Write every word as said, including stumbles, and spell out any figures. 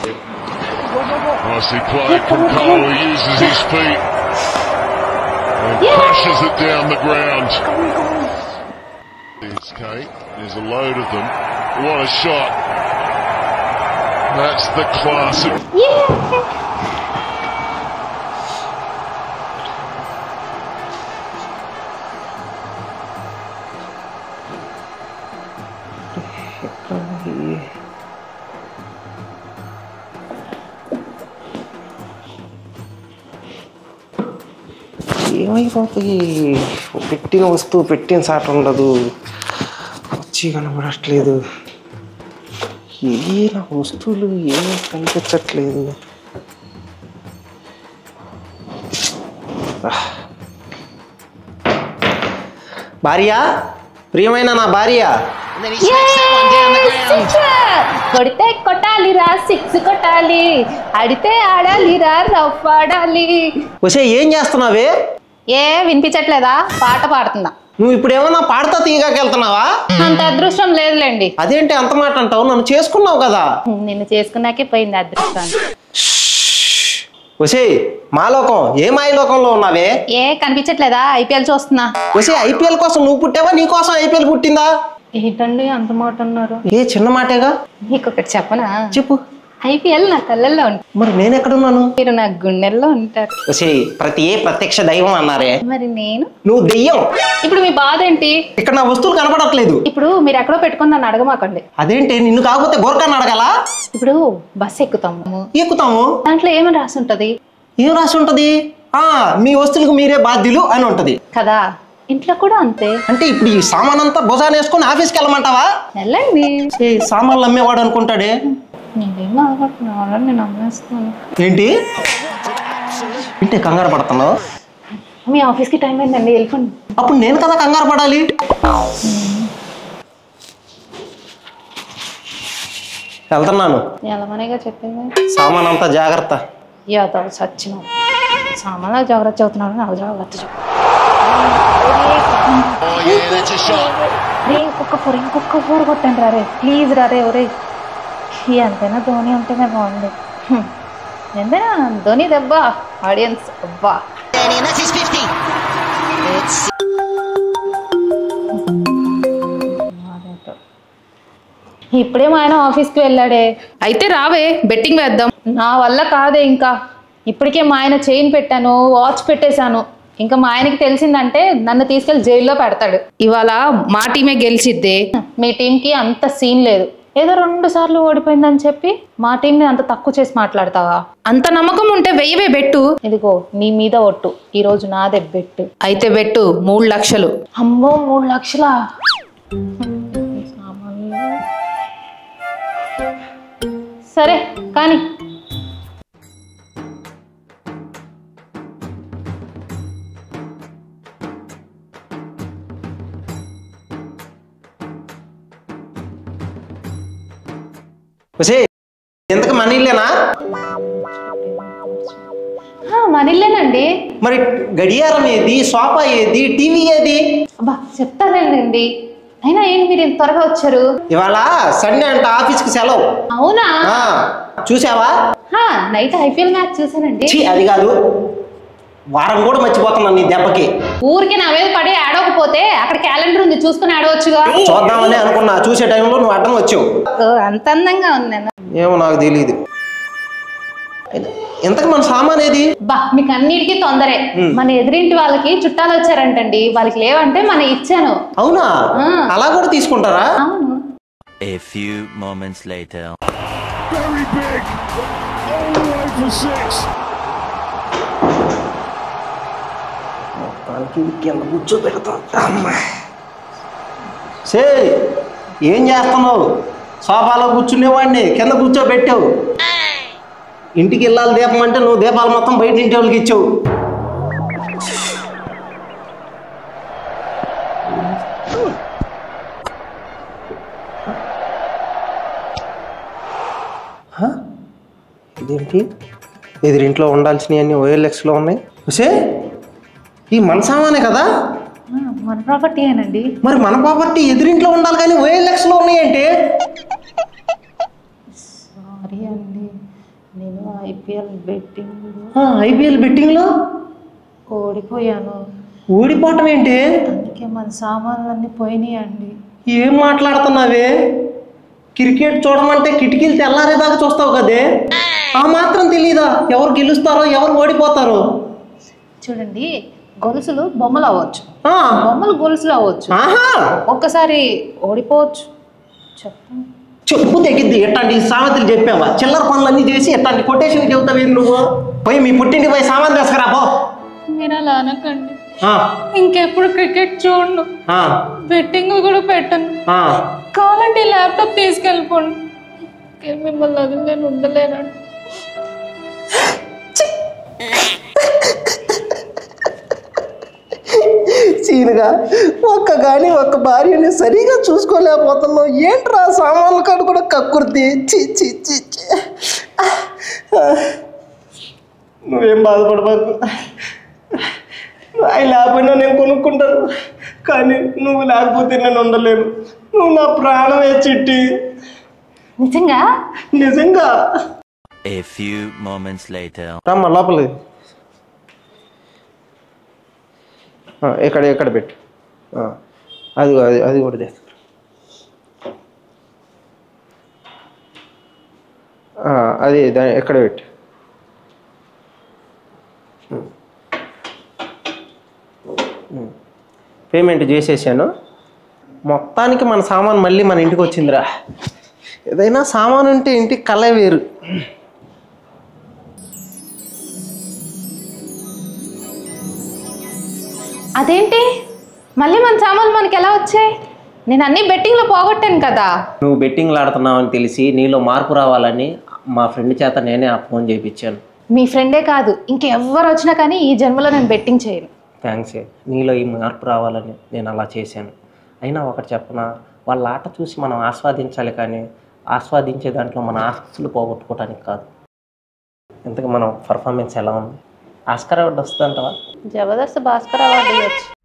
Nicely played from Cole, who uses his feet and yeah. crashes it down the ground. There's Kate, there's a load of them. What a shot. That's the classic. Yeah. ఏమైపోతాయి పెట్టిన వస్తువు పెట్టిన సాట ఉండదు వచ్చి కనబడట్లేదు ఏ నా వస్తువులు ఏమీ కనిపించట్లేదు భార్య ప్రియమైన నా భార్య కొడితే కొట్టాలిరా సిక్స్ కొట్టాలి ఆడితే ఆడాలిరా రఫ్ ఆడాలి వచ్చే ఏం చేస్తున్నావే ఏ వినిపించట్లేదా పాట పాడుతున్నా నువ్వు ఇప్పుడు ఏమన్నా పాడతా తీయగాకెళ్తున్నావా అంత అదృష్టం లేదులేండి అదేంటి అంత మాట అంటావు నన్ను చేసుకున్నావు కదా నిన్ను చేసుకున్నాకే పోయింది అదృష్టం వచ్చే మాలోకం ఏ మాయలోకంలో ఉన్నావే ఏ కనిపించట్లేదా ఐపీఎల్ చూస్తున్నా వచ్చే ఐపీఎల్ కోసం నువ్వు పుట్టావా నీ కోసం ఐపీఎల్ పుట్టిందా ఏంటండి అంత మాట అన్నారు ఏ చిన్న మాటేగా నీకు ఒకటి చెప్పనా చెప్పు ఐపీఎల్ నా కళ్ళల్లో ఉంటారు మరి నేను ఎక్కడున్నాను మీరు నా గుండెల్లో ఉంటారు ప్రతి ఏ ప్రత్యక్ష దైవం అన్నారే మరి నేను నువ్వు దెయ్యం ఇప్పుడు మీ బాధ ఏంటి ఇక్కడ నా వస్తువులు కనపడట్లేదు ఇప్పుడు మీరు ఎక్కడో పెట్టుకుని నన్ను అడగమాకండి అదేంటి నిన్ను కాకపోతే గోర్ఖాన్ని అడగాలా ఇప్పుడు బస్సు ఎక్కుతాము ఎక్కుతాము దాంట్లో ఏమని రాసి ఉంటది ఏం రాసి ఉంటది ఆ మీ వస్తువులకు మీరే బాధ్యులు అని ఉంటది కదా ఇంట్లో కూడా అంతే అంటే ఇప్పుడు ఈ సామాన్ అంతా భుజాన్ని వేసుకొని ఆఫీస్కి వెళ్ళమంటావా వెళ్ళండి సామాన్లు అమ్మేవాడు అనుకుంటాడే నేనేమో అనుకుంటున్నాను నేను అమ్మేస్తాను ఏంటి ఇంటే కంగారు పడుతున్నావు మీ ఆఫీస్కి టైం అయిందండి వెళ్ళిపోండి అప్పుడు నేను కదా కంగారు పడాలి వెళ్తున్నాను ఎలామనేగా చెప్పింది సామాన్ అంతా జాగ్రత్త యాదవ్ సచ్చిన సామాన్లు జాగ్రత్త చదువుతున్నాడు నాకు జాగ్రత్త చెప్పు ఇంకొక ఫోర్ ఇంకొక ఫోర్ కొట్టండి రారే ప్లీజ్ రారే ఒరే ఎంతైనా ధోని ఉంటేనే బాగుంది ఎంతైనా ధోని దెబ్బ ఆడియన్స్ అబ్బా ఇప్పుడే మా ఆయన ఆఫీస్కి వెళ్ళాడే అయితే రావే బెట్టింగ్ వేద్దాం నా వల్ల కాదే ఇంకా ఇప్పటికే మా ఆయన చైన్ పెట్టాను వాచ్ పెట్టేశాను ఇంకా మా ఆయనకి తెలిసిందంటే నన్ను తీసుకెళ్లి జైల్లో పెడతాడు ఇవాళ మా టీమే గెలిచిద్దే మీ టీంకి అంత సీన్ లేదు ఏదో రెండు సార్లు ఓడిపోయిందని చెప్పి మా టీంని అంత తక్కువ చేసి మాట్లాడతావా అంత నమ్మకం ఉంటే వెయ్యవే బెట్టు ఇదిగో నీ మీద ఒట్టు ఈ రోజు నాదే బెట్టు అయితే బెట్టు మూడు లక్షలు అమ్మో మూడు లక్షలా సరే కానీ ఎంతకు మన ఇల్లేనా మన ఇల్లేనండి మరి గడియారం ఏది సోఫా ఏది టీవీ ఏది అబ్బా చెప్తానండి అయినా ఏంటి మీరు ఇంత త్వరగా వచ్చారు ఇవాళ సండే అంట ఆఫీస్ కి సెలవు అవునా చూసావా నైట్ ఐపీఎల్ మ్యాచ్ చూసానండి అది కాదు వారం కూడా మర్చిపోతున్నాను నీ దెబ్బకి ఊరికి నా మీద పడి ఆడకపోతే అక్కడ క్యాలెండర్ ఉంది చూసుకుని ఆడవచ్చుగా చూద్దామని అనుకున్నా చూసే టైంలో నువ్వు అడ్డం వచ్చావు అంత అందంగా ఉంది ఏమో నాకు తెలియదు ఎంతకు మన సామాన్ ఏది బా మీకు అన్నిటికీ తొందరే మన ఎదురింటి వాళ్ళకి చుట్టాలు వచ్చారంటండి వాళ్ళకి లేవంటే మన ఇచ్చాను అవునా అలా కూడా తీసుకుంటారా అవును A few moments later very big all the way for six దానికి కింద కూర్చోబెడతాం అమ్మా సే ఏం చేస్తున్నావు సోఫాలో కూర్చునేవాడిని కింద కూర్చోబెట్టావు ఇంటికి వెళ్ళాలి దీపం అంటే నువ్వు దీపాలు మొత్తం బయట ఇంటి వాళ్ళకి ఇచ్చావు ఇదేంటి ఎదురింట్లో ఉండాల్సినవి అన్ని ఓఎల్ఎక్స్లో ఉన్నాయి సే ఈ మన సామానే కదా మన ప్రాపర్టీ ఏనండి మరి మన ప్రాపర్టీ ఎదురింట్లో ఉండాలి కానీ ఓఎల్ఎక్స్లో ఉన్నాయంటే సారీ అండి నేను ఐపీఎల్ బెట్టింగ్ ఐపీఎల్ బెట్టింగ్లో ఓడిపోయాను. ఓడిపోవటం ఏంటి? అందుకే మన సామాన్లన్నీ పోయినాయండి. ఏం మాట్లాడుతున్నావే? క్రికెట్ చూడమంటే కిటికీలు తెల్లారేదాకా చూస్తావు కదే, ఆ మాత్రం తెలీదా ఎవరు గెలుస్తారో ఎవరు ఓడిపోతారో? చూడండి, గొలుసులు బొమ్మలు అవ్వచ్చు, బొమ్మలు గొలుసులు అవ్వచ్చు, ఒక్కసారి ఓడిపోవచ్చు. చెప్పండి. చెప్పు తెగిద్ది. ఎట్లాంటి సామెతలు చెప్పావా? చిల్లర పనులన్నీ చేసి ఎట్లాంటి కొటేషన్ చెబుతావు నువ్వు? పోయి మీ పుట్టింటికి పోయి సామాన్ తీసుకురా పో. మీరు అలా అనకండి. ఇంకెప్పుడు క్రికెట్ చూడను, బెట్టింగ్ కూడా పెట్టను. కావాలంటే ల్యాప్టాప్ తీసుకెళ్ళిపోండి. మిమ్మల్ని అది నేను ఉండలేనండి. సీనుగా ఒక్క కానీ ఒక్క భార్యని సరిగా చూసుకోలేకపోతున్నావు ఏంట్రా? సామాన్ల కాడు కూడా కక్కుర్తి. చి చి చి నువ్వేం బాధపడబాకు. ఆయన లేకపోయినా నేను కొనుక్కుంటాను, కానీ నువ్వు లేకపోతే నేను ఉండలేను. నువ్వు నా ప్రాణమే చిట్టి. నిజంగా నిజంగా. A few moments later. రమ్మ లోపలికి. ఎక్కడ ఎక్కడ పెట్టు. అది అది అది కూడా చేస్తా. అది దాని ఎక్కడ పెట్టు. పేమెంట్ చేసేసాను. మొత్తానికి మన సామాన్ మళ్ళీ మన ఇంటికి వచ్చిందిరా. ఏదైనా సామాన్ ఉంటే ఇంటికి కళ వేరు. అదేంటి మళ్ళీ మన సామాన్లు మనకి ఎలా వచ్చాయి? నేను అన్ని బెట్టింగ్లో పోగొట్టాను కదా. నువ్వు బెట్టింగ్లు ఆడుతున్నావు అని తెలిసి నీలో మార్పు రావాలని మా ఫ్రెండ్ చేత నేనే ఆ ఫోన్ చేయించాను. మీ ఫ్రెండే కాదు, ఇంకెవ్వరు వచ్చినా కానీ ఈ జన్మలో నేను బెట్టింగ్ చేయను. థ్యాంక్స్. నీలో ఈ మార్పు రావాలని నేను అలా చేశాను. అయినా ఒకటి చెప్పనా, వాళ్ళ ఆట చూసి మనం ఆస్వాదించాలి, కానీ ఆస్వాదించే దాంట్లో మన ఆస్తులు పోగొట్టుకోవడానికి కాదు. ఇంతకు మనం పర్ఫార్మెన్స్ ఎలా ఉంది? ఆస్కార్ అవార్డు వస్తుందంటవా? జబర్దస్త్ భాస్కర్ అవార్డు ఇవ్వచ్చు.